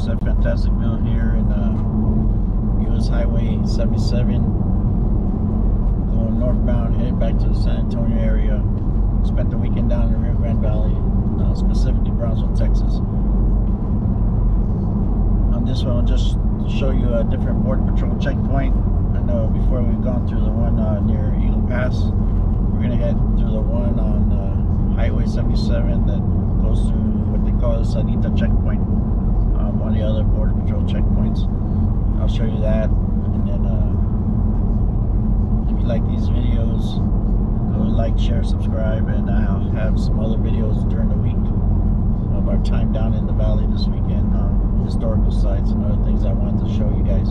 a fantastic view here in US Highway 77, going northbound, headed back to the San Antonio area. Spent the weekend down in the Rio Grande Valley, specifically Brownsville, Texas. On this one, I'll just show you a different Border Patrol checkpoint. I know before we've gone through the one near Eagle Pass, we're going to head through the one on Highway 77 that goes through what they call the Sarita checkpoint, one of the other Border Patrol checkpoints. I'll show you that, and then if you like these videos, go like, share, subscribe, and I'll have some other videos during the week of our time down in the valley this weekend, historical sites and other things I wanted to show you guys.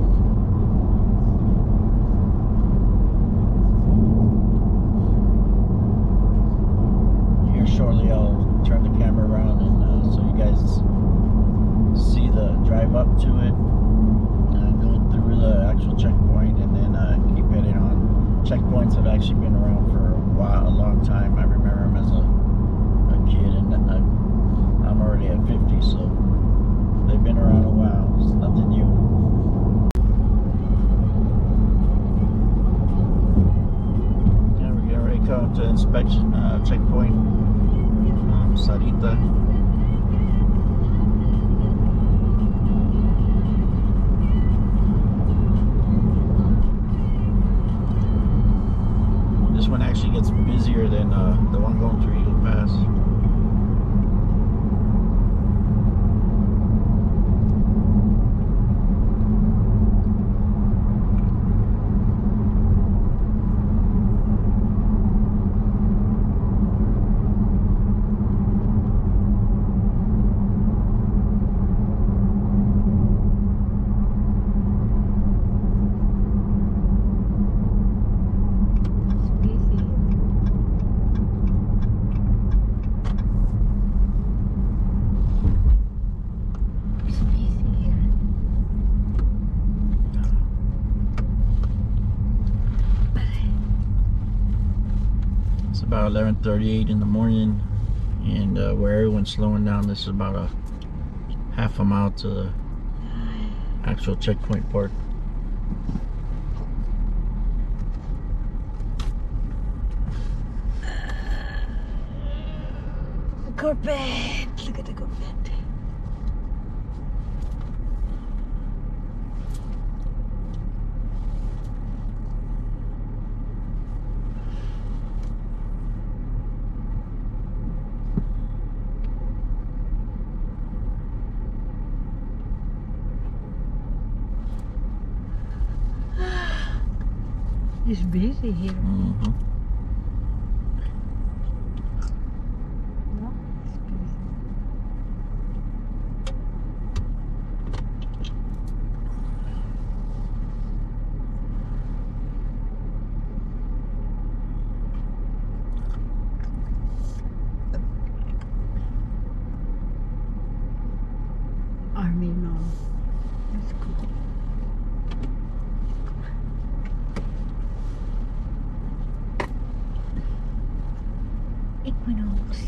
Here shortly I'll turn the camera around and so you guys see the drive up to it, go through the actual checkpoint, and then keep heading on. Checkpoints have actually been around for a long time. I remember them as a kid, and I'm already at 50, so they've been around a while. It's nothing new. Yeah, we're getting ready to come to inspection checkpoint, Sarita. This one actually gets busier than the one going through Eagle Pass. About 11:38 in the morning, and where everyone's slowing down, this is about a half a mile to the actual checkpoint part. The carpet, look at the carpet. It's busy here. Mm-hmm. No, it's busy. Army, no. That's cool. Equinox.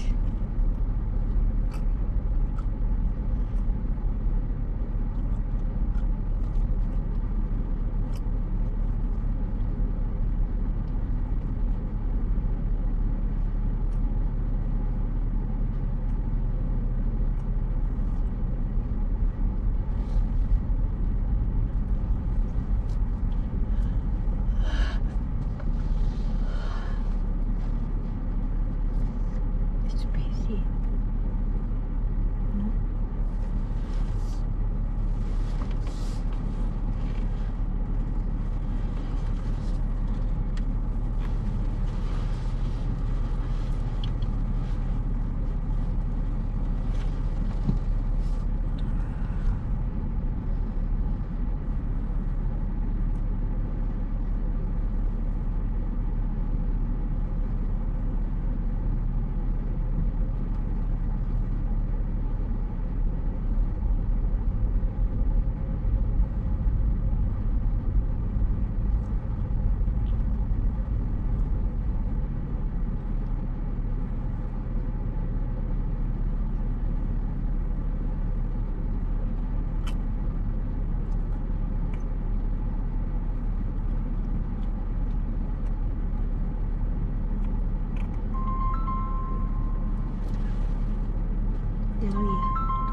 Oh, yeah.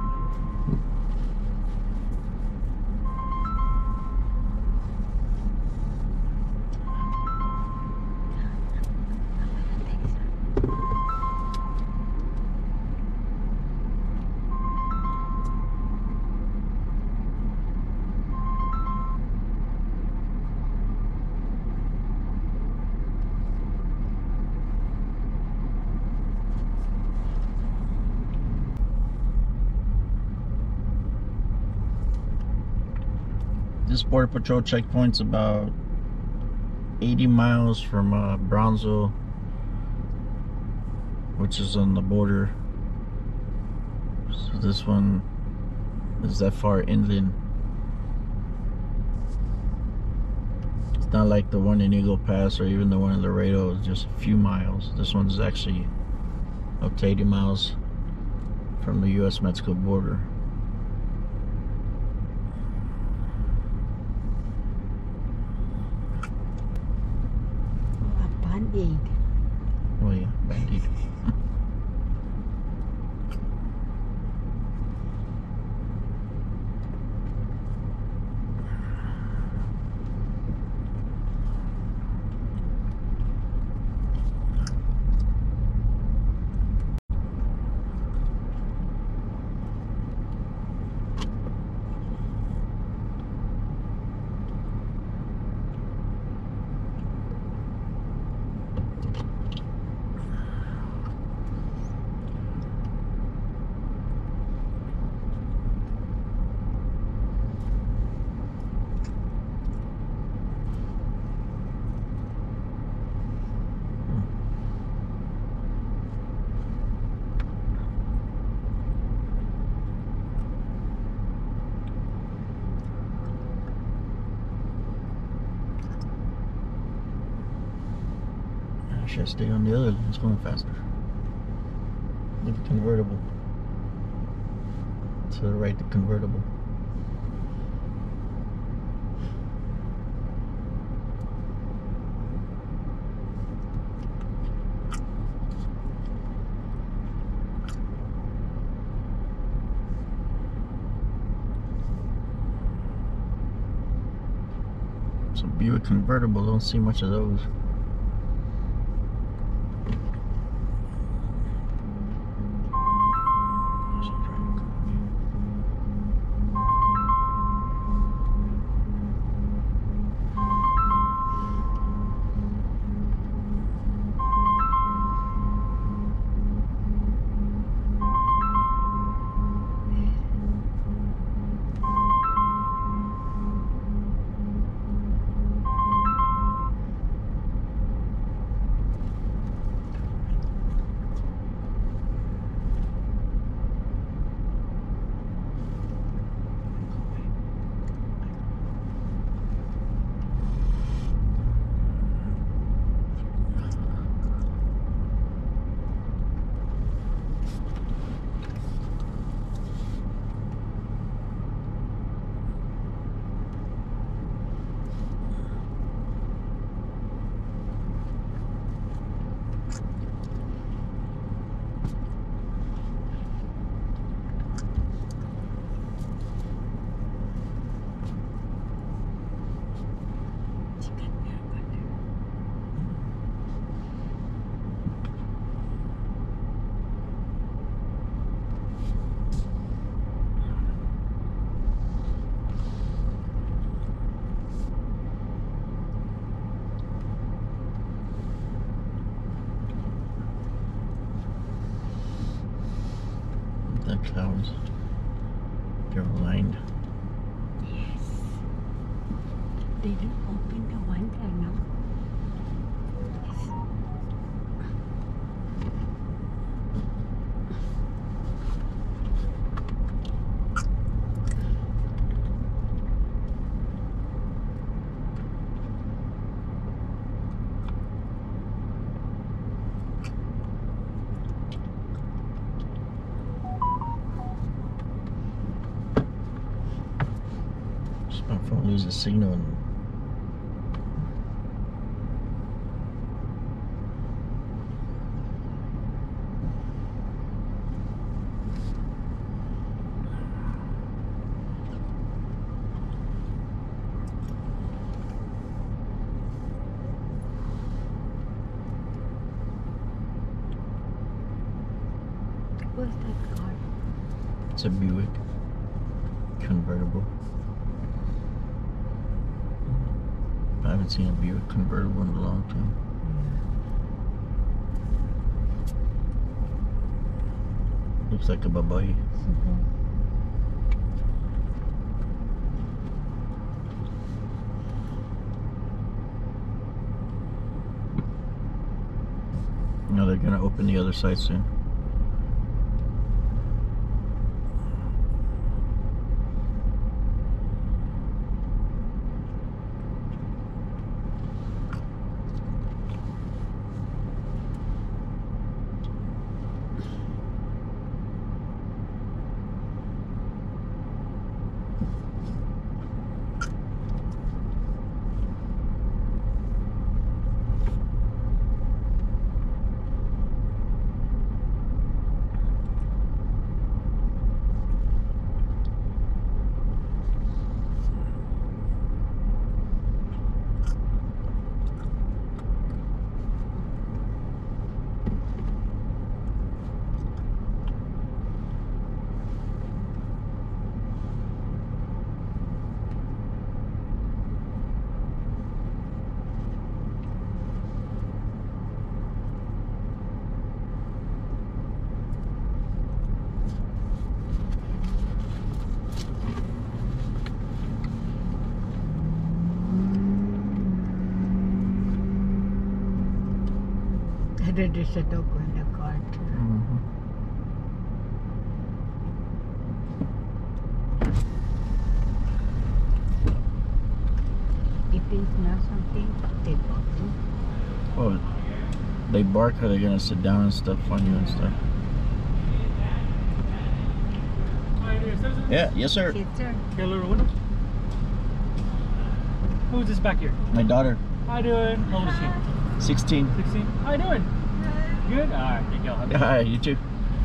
This Border Patrol checkpoint's about 80 miles from Brownsville, which is on the border. So this one is that far inland. It's not like the one in Eagle Pass or even the one in Laredo, it's just a few miles. This one's actually up to 80 miles from the U.S.-Mexico border. Band-aid. Oh yeah, Band-Aid. Should I stay on the other lane? It's going faster. The convertible. To the right, the convertible. So Buick Convertible, don't see much of those. The clouds, they're lined. Yes. They don't open the window now. My phone loses signal and It's a Buick Convertible. I haven't seen a Buick Convertible in a long time. Looks like a babae. Now they're gonna open the other side soon. There's a dog in the car too. If they smell something, they bark. Oh, they bark or they're gonna sit down and stuff on you and stuff. Yeah, yes sir. Yes, sir. Get a little window. Who's this back here? My daughter, How you doing? How old is she? 16. 16. How you doing? Good? Alright, thank you. Hi, you too.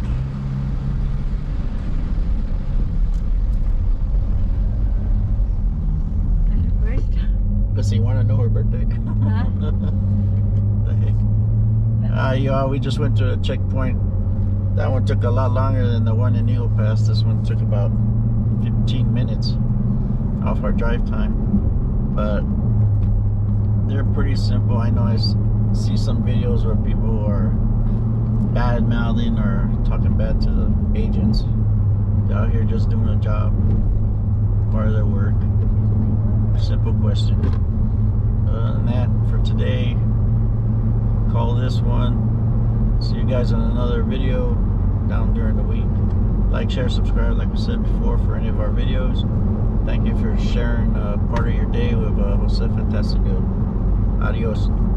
First. Does he want to know her birthday? Huh? The heck? We just went to a checkpoint. That one took a lot longer than the one in Eagle Pass. This one took about 15 minutes off our drive time. But they're pretty simple. I know I see some videos where people are bad mouthing or talking bad to the agents. They're out here just doing a job, part of their work. Simple question. Other than that, for today, call this one. See you guys on another video down during the week. Like, share, subscribe, like we said before, for any of our videos. Thank you for sharing part of your day with Jose Fantastico. Adios.